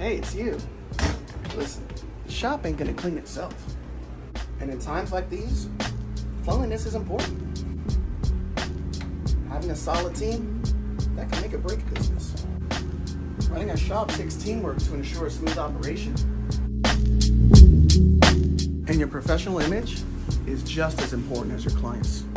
Hey, it's you. Listen, the shop ain't gonna clean itself. And in times like these, cleanliness is important. Having a solid team, that can make or break a business. Running a shop takes teamwork to ensure a smooth operation. And your professional image is just as important as your clients.